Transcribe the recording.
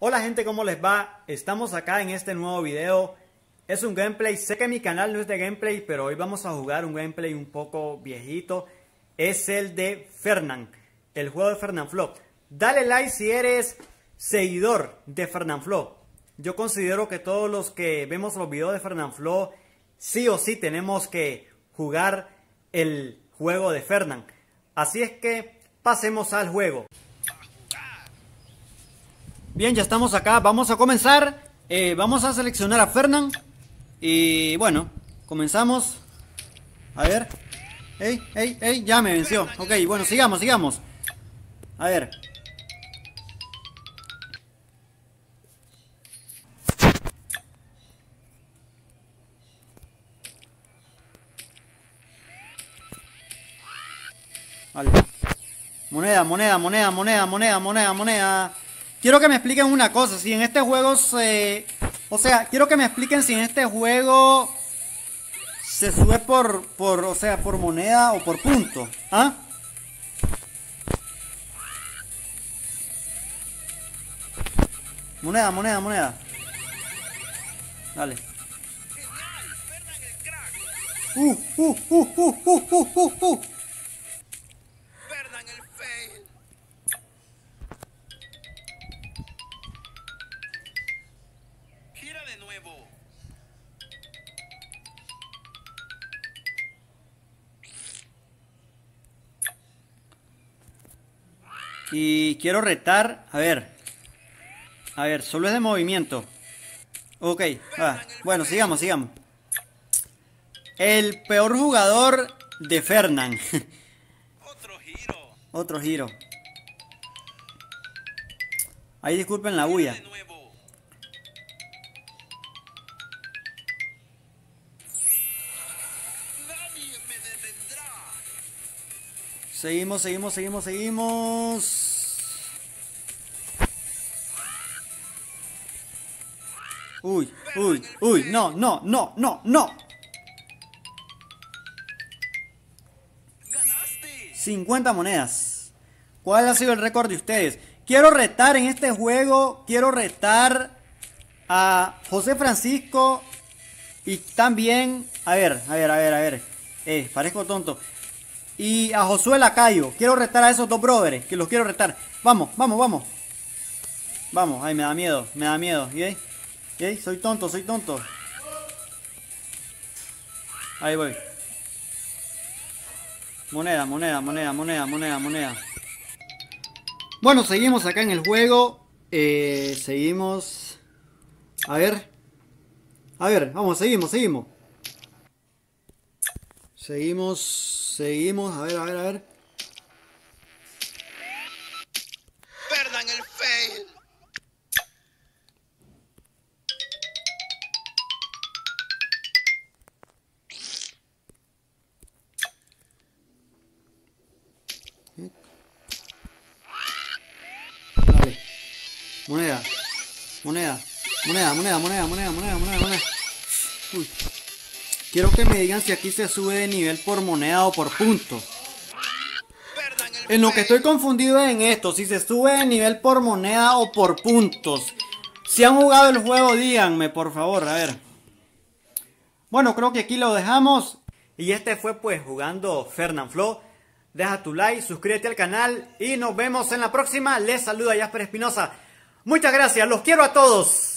Hola gente, ¿cómo les va? Estamos acá en este nuevo video. Es un gameplay, sé que mi canal no es de gameplay, pero hoy vamos a jugar un gameplay un poco viejito. Es el de Fernand, el juego de Fernanfloo. Dale like si eres seguidor de Fernanfloo. Yo considero que todos los que vemos los videos de Fernanfloo, sí o sí tenemos que jugar el juego de Fernand. Así es que pasemos al juego. Bien, ya estamos acá, vamos a comenzar. Vamos a seleccionar a Fernand. Y bueno, comenzamos. A ver. ¡Ey! Ya me venció. Ok, bueno, sigamos. A ver. Vale. Moneda. Quiero que me expliquen una cosa. Si en este juego quiero que me expliquen si en este juego se sube por moneda o por punto. ¿Ah? Moneda. Dale. Y quiero retar, a ver, solo es de movimiento. Ok, bueno, sigamos. El peor jugador de Fernand. Otro giro. Ahí disculpen la bulla. Seguimos. Uy, no. 50 monedas. ¿Cuál ha sido el récord de ustedes? Quiero retar en este juego, a José Francisco y también, a ver. Parezco tonto. Y a Josué Lacayo. Quiero retar a esos dos brothers, que los quiero retar. Vamos. Ay, me da miedo. ¿Y? Soy tonto. Ahí voy. Moneda. Bueno, seguimos acá en el juego. Seguimos. A ver, vamos, seguimos. Seguimos, a ver. Fernand el fail. Dale. Moneda. Uy. Quiero que me digan si aquí se sube de nivel por moneda o por punto. En lo que estoy confundido es en esto, si se sube de nivel por moneda o por puntos. Si han jugado el juego, díganme, por favor, a ver. Bueno, creo que aquí lo dejamos. Y este fue pues jugando Fernanfloo. Deja tu like, suscríbete al canal y nos vemos en la próxima. Les saluda Jasper Espinosa. Muchas gracias, los quiero a todos.